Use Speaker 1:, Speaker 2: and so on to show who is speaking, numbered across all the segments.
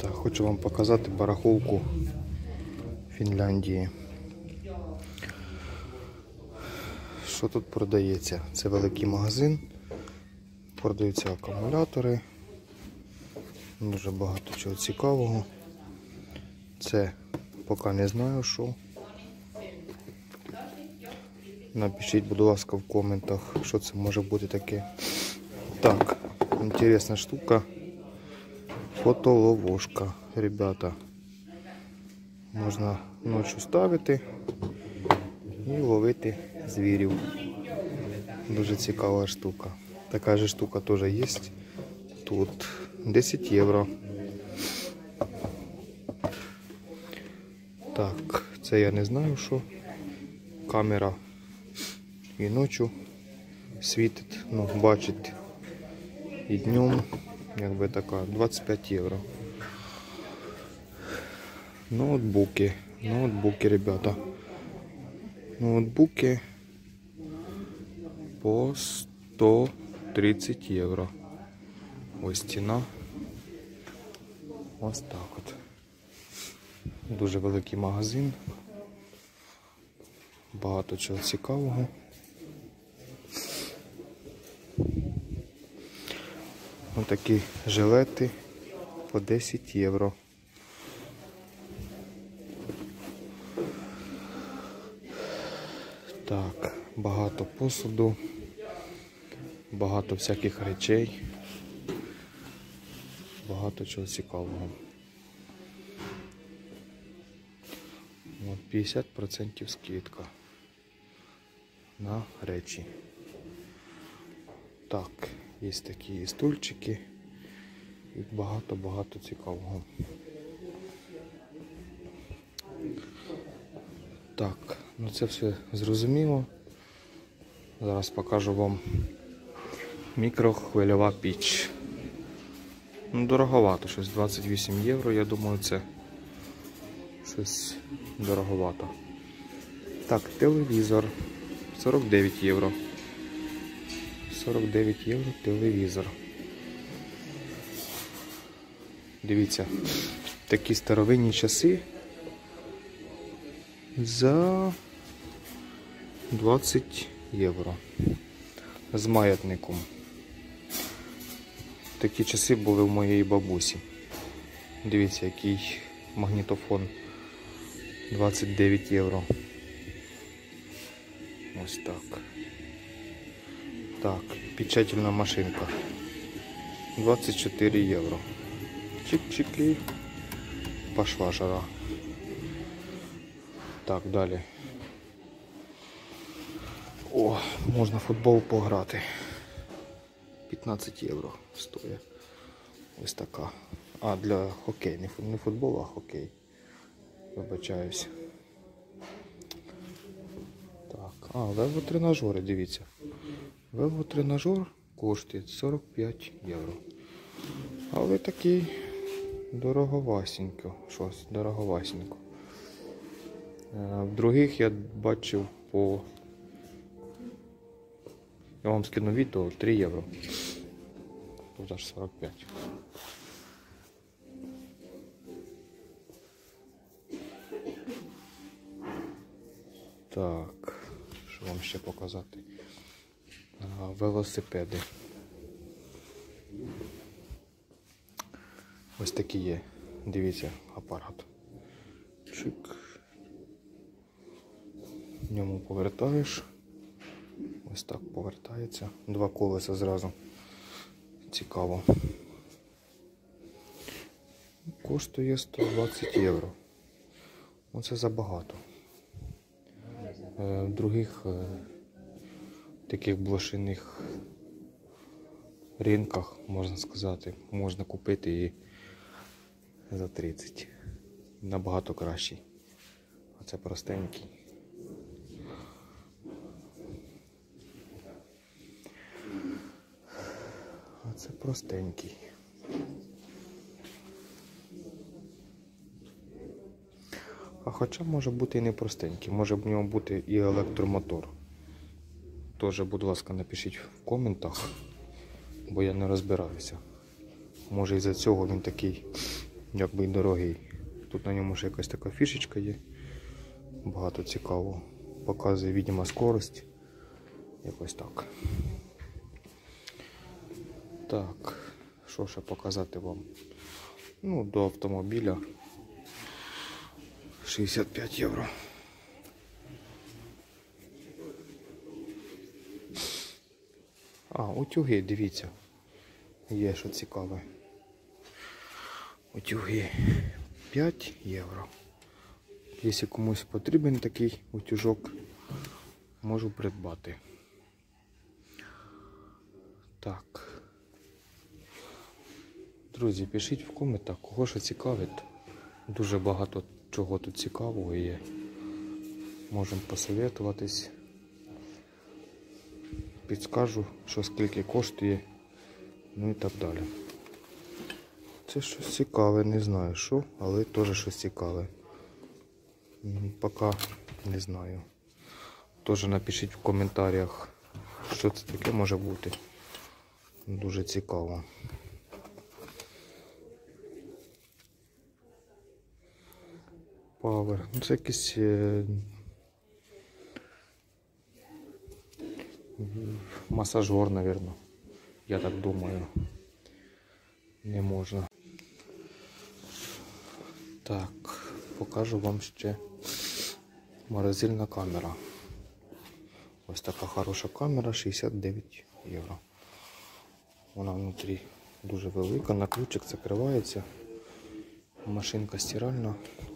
Speaker 1: Так, хочу вам показати барахолку Фінляндії. Що тут продається? Це великий магазин, продаються акумулятори, дуже багато чого цікавого. Це поки не знаю що. Напишіть, будь ласка, в коментах, що це може бути таке. Так, інтересна штука. Фотоловушка, ребята. Можна ночі ставити і ловити звірів. Дуже цікава штука. Така же штука теж є. Тут 10 євро. Так, це я не знаю що. Камера і ночі світить, ну, бачить і днем, якби така, 25 євро. Ноутбуки, ребята. Ноутбуки по 130 євро. Ось ціна. Ось так от. Дуже великий магазин. Багато чого цікавого. Ось такі жилети по 10 євро. Так, багато посуду, багато всяких речей, багато чого цікавого. От 50% скидка на речі. Так, є такі стульчики і багато цікавого. Так, ну це все зрозуміло. Зараз покажу вам мікрохвильова піч. Ну, дороговато, щось 28 євро, я думаю, це щось дороговато. Так, телевізор 49 євро. 49 євро телевізор. Дивіться, такі старовинні часи за 20 євро. З маятником. Такі часи були в моєї бабусі. Дивіться, який магнітофон. 29 євро. Ось так. Так, печатальна машинка. 24 євро. Чик-чики. Пошла жара. Так, далі. О, можна в футбол пограти. 15 євро стоїть. Ось така. А, для хокей. Не футбол, а хокей. Вибачаюсь. Так, а, велотренажери, дивіться. Велотренажер коштує 45 євро. Але такий дороговасенько. Щось дороговасенько. В других я бачив по... Я вам скину відео, 3 євро. Тут аж 45. Так, що вам ще показати? Велосипеди. Ось такі є. Дивіться, апарат. Чик. В ньому повертаєш. Ось так повертається. Два колеса зразу. Цікаво. Коштує 120 євро. Оце забагато. В других таких блошиних ринках, можна сказати, можна купити і за 30. Набагато кращий. А це простенький. А це простенький. А хоча може бути і не простенький, може в ньому бути і електромотор. Теж, будь ласка, напишіть в коментах, бо я не розбираюся. Може із-за цього він такий якби й дорогий. Тут на ньому ще якась така фішечка є. Багато цікавого. Показує відома скорость. Якось так. Так, що ще показати вам? Ну, до автомобіля 65 євро. А, утюги, дивіться. Є що цікаве. Утюги 5 євро. Якщо комусь потрібен такий утюжок, можу придбати. Так. Друзі, пишіть в коментах, кого що цікавить. Дуже багато чого тут цікавого є. Можемо посоветуватись. Підскажу, що скільки коштує, ну і так далі. Це щось цікаве, не знаю що, але теж щось цікаве. Поки не знаю. Теж напишіть в коментарях, що це таке може бути. Дуже цікаво. Power. Ну, це якийсь масажер, мабуть. Я так думаю. Не можна. Так, покажу вам ще морозильна камера. Ось така хороша камера, 69 євро. Вона внутрі дуже велика, на ключик закривається. Машинка стиральна.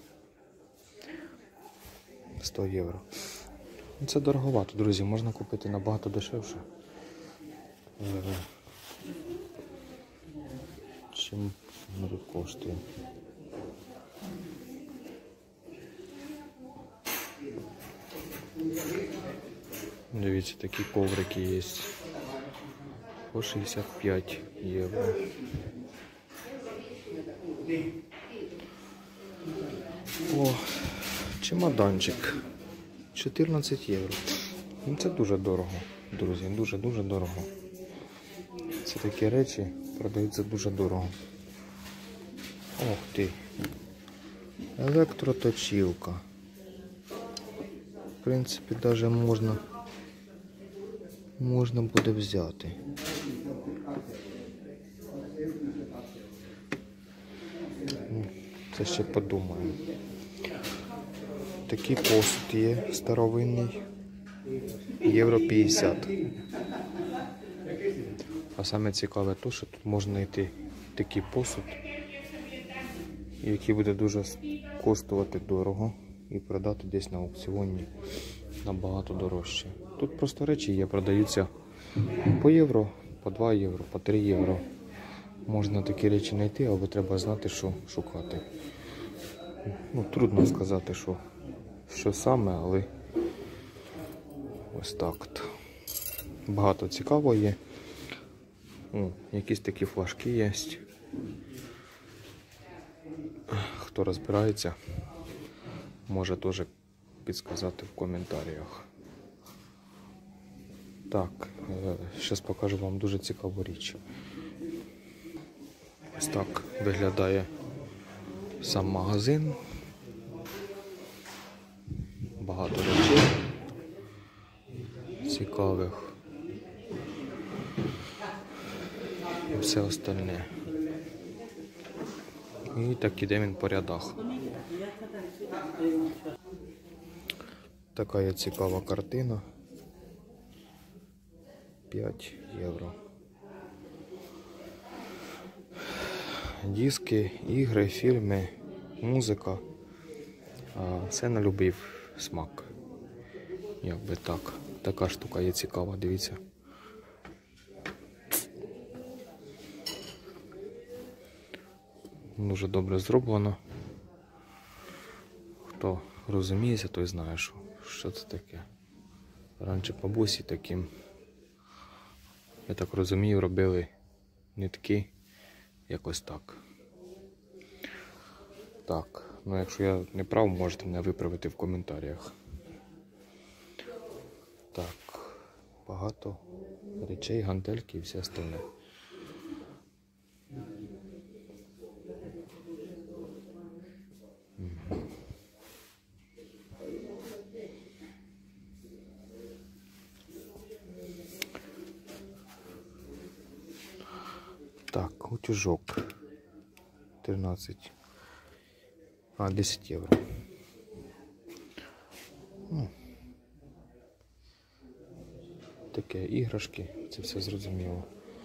Speaker 1: 100 євро. Це дороговато, друзі, можна купити набагато дешевше. Чим воно тут коштує. Дивіться, такі коврики є. По 65 євро. О, чемоданчик. 14 євро. Ну, це дуже дорого, друзі, дуже-дуже дорого. Це такі речі продаються дуже дорого. Ох ти. Електроточилка. В принципі, навіть можна буде взяти. Це ще подумаю. Такий посуд є старовинний. Євро 50. А саме цікаве те, що тут можна знайти такий посуд, який буде дуже коштувати дорого і продати десь на аукціоні набагато дорожче. Тут просто речі є, продаються по євро, по 2 євро, по 3 євро. Можна такі речі знайти, але треба знати, що шукати. Ну, трудно сказати, що саме, але ось так от. Багато цікавого є. О, якісь такі флажки є. Хто розбирається, може теж підсказати в коментарях. Так, зараз покажу вам дуже цікаву річ. Ось так виглядає сам магазин. Багато речей цікавих. І все остальне. І так іде він по рядах. Така є цікава картина. 5 євро. Диски, ігри, фільми, музика. Все на любий смак. Якби так. Така штука є цікава, дивіться. Дуже добре зроблено. Хто розуміється, той знає, що це таке. Раніше бабусі таким, я так розумію, робили нитки якось так. Так, ну якщо я не прав, можете мене виправити в коментарях. Так, багато речей, гантельки і все остальне. Утюжок 13. 10 євро. Ну, таке іграшки, це все зрозуміло.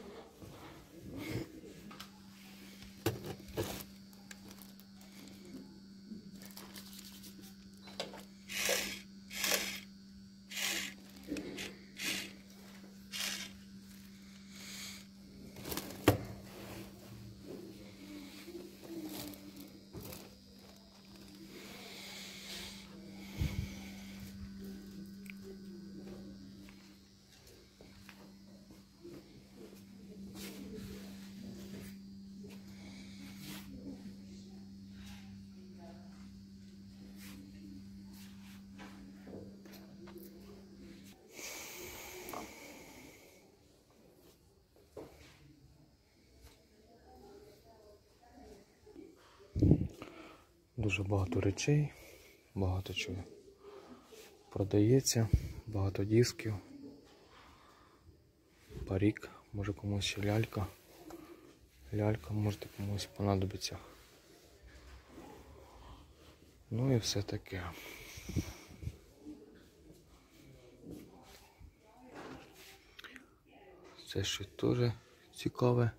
Speaker 1: Дуже багато речей, багато чого продається, багато дисків, парік, може комусь ще лялька. Лялька може комусь понадобиться. Ну і все таке. Це ще теж цікаве.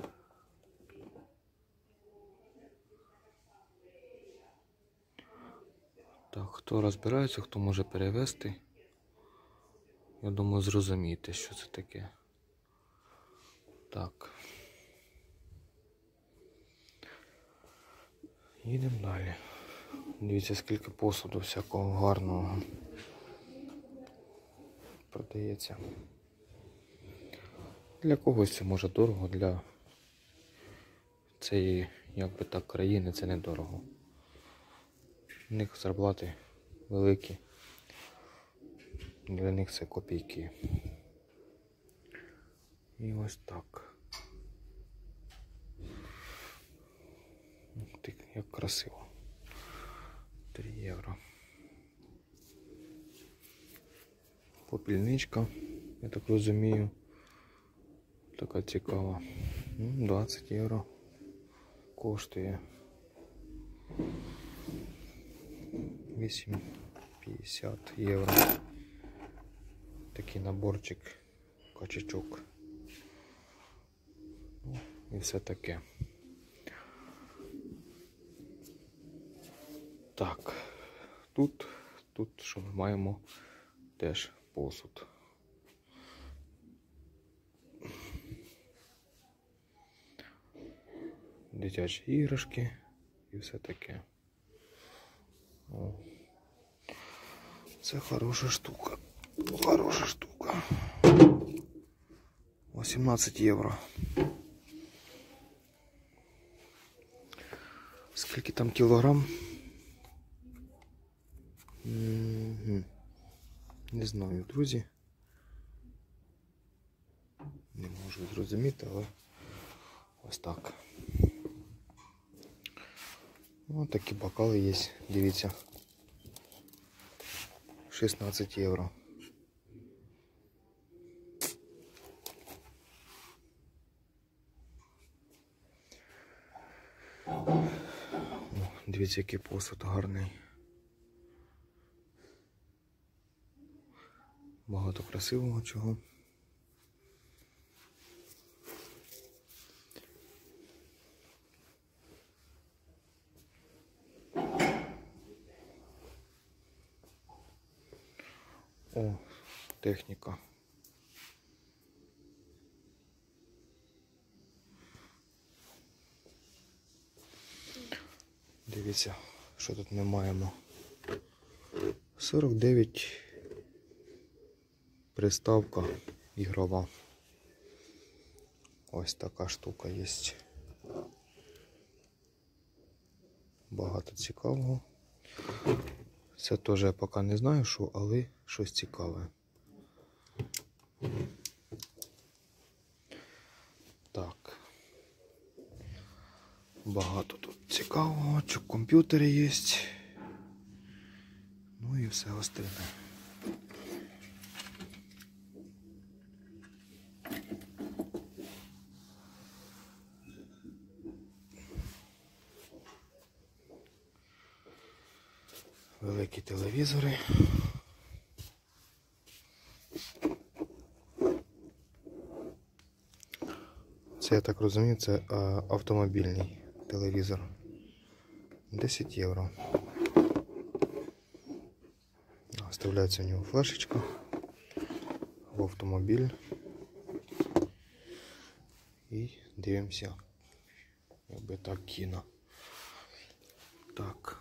Speaker 1: Так, хто розбирається, хто може перевести, я думаю, зрозумієте, що це таке. Так. Їдемо далі. Дивіться, скільки посуду всякого гарного продається. Для когось це може дорого, для цієї, як би так, країни це недорого. У них зарплати великі, для них це копійки. І ось так. Як красиво. 3 євро. Попільничка, я так розумію. Така цікава. 20 євро коштує. 8,50 євро. Такий наборчик, качечок. І все таке. Так, тут що ми маємо, теж посуд. Дитячі іграшки і все таке. О, це хороша штука. Хороша штука. 18 євро. Скільки там кілограм? Не знаю, друзі. Не можу зрозуміти, але ось так. Ось такі бокали є, дивіться. 16 євро. Дивіться, який посуд гарний. Багато красивого чого. О, техніка. Дивіться, що тут ми маємо. 49 приставка ігрова. Ось така штука є. Багато цікавого. Це теж я поки не знаю, що, але щось цікаве. Так. Багато тут цікавого, що комп'ютери є. Ну і все остальне. Великі телевізори. Це, я так розумію, це автомобільний телевізор. 10 євро. Вставляється у нього флешечка в автомобіль. І дивимося, якби так, кіно. Так.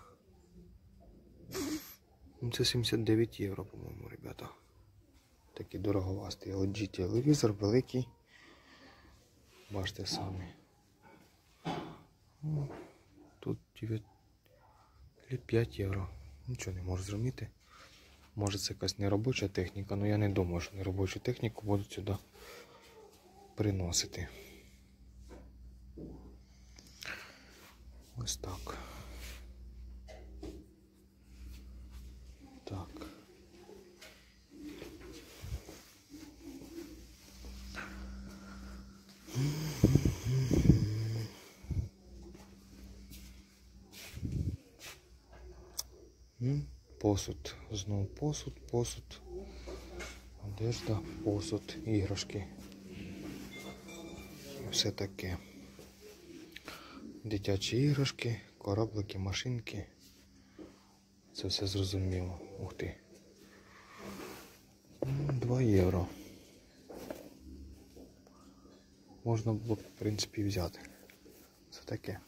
Speaker 1: Це 79 євро, по-моєму, ребята. Такий дороговастий LG телевізор, великий. Бачите самі. Тут 9 чи 5 євро. Нічого не можу зрозуміти. Може це якась неробоча техніка, але я не думаю, що неробочу техніку будуть сюди приносити. Ось так. Так. Посуд. Знову посуд. Одежда, посуд, іграшки. І все таке. Дитячі іграшки, кораблики, машинки. Це все зрозуміло. Ух ти. 2 євро. Можна було б, в принципі, взяти. Це таке.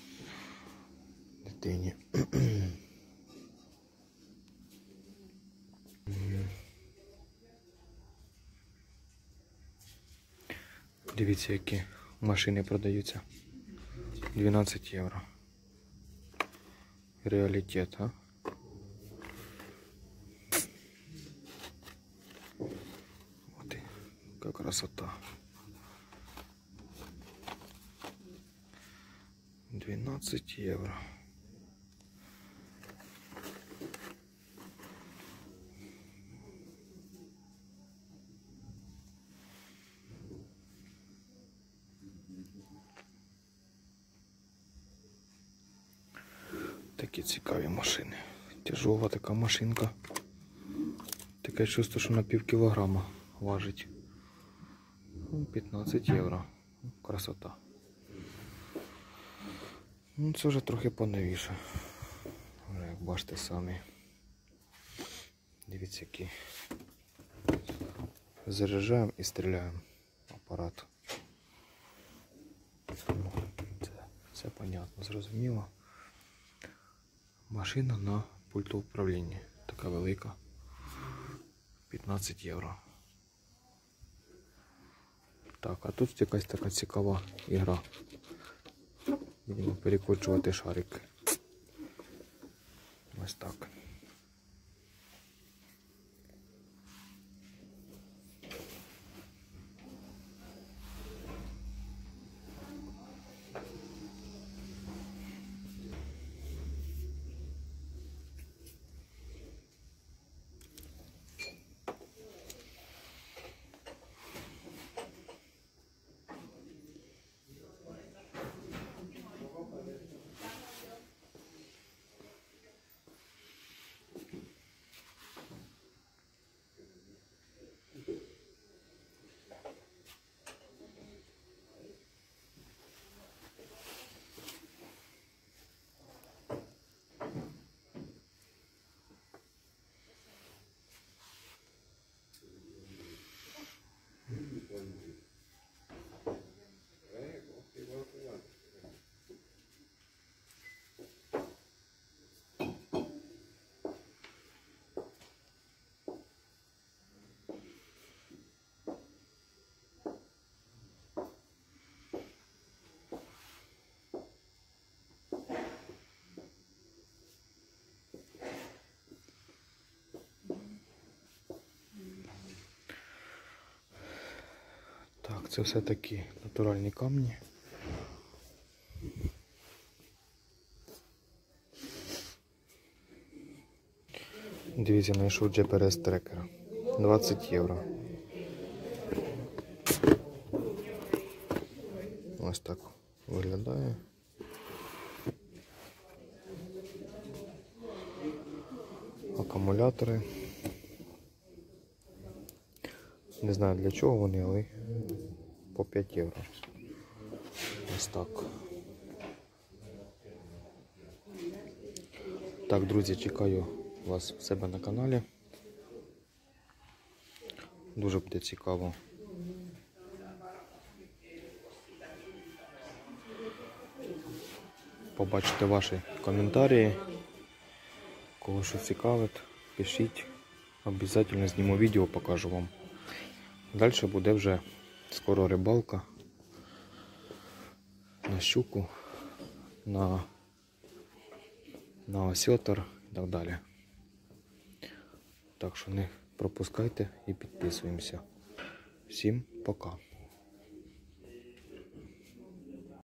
Speaker 1: Дитині. Дивіться, які машини продаються. 12 євро. Реалітет, а? Вот и как красота. 12 євро. Такі цікаві машини. Тяжова така машинка. Таке чувство, що на пів кілограма важить. 15 євро. Красота. Ну, це вже трохи поновіше. Вже, як бачите самі. Дивіться, які. Заряджаємо і стріляємо апарат. Це все понятно, зрозуміло. Машина на пульту управління. Така велика. 15 євро. Так, а тут якась така цікава ігра. Будемо перекочувати шарик. Ось так. Так, це все такі натуральні камні. Дивіться, знайшов GPS трекера. 20 євро. Ось так виглядає. акумулятори. Не знаю для чого вони, але по 5 євро. Ось так. Так, друзі, чекаю вас в себе на каналі. Дуже буде цікаво. Побачите ваші коментарі. Кого що цікавить, пишіть. Обов'язково зніму відео, покажу вам. Далі буде вже скоро рибалка. На щуку, на осьотр і так далі. Так що не пропускайте і підписуємося. Всім пока.